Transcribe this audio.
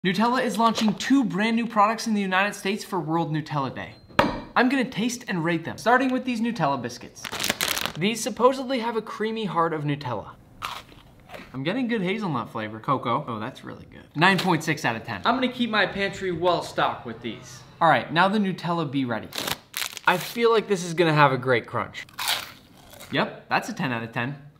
Nutella is launching 2 brand new products in the United States for World Nutella Day. I'm gonna taste and rate them, starting with these Nutella biscuits. These supposedly have a creamy heart of Nutella. I'm getting good hazelnut flavor. Cocoa, oh that's really good. 9.6 out of 10. I'm gonna keep my pantry well stocked with these. All right, now the Nutella Be Ready. I feel like this is gonna have a great crunch. Yep, that's a 10 out of 10.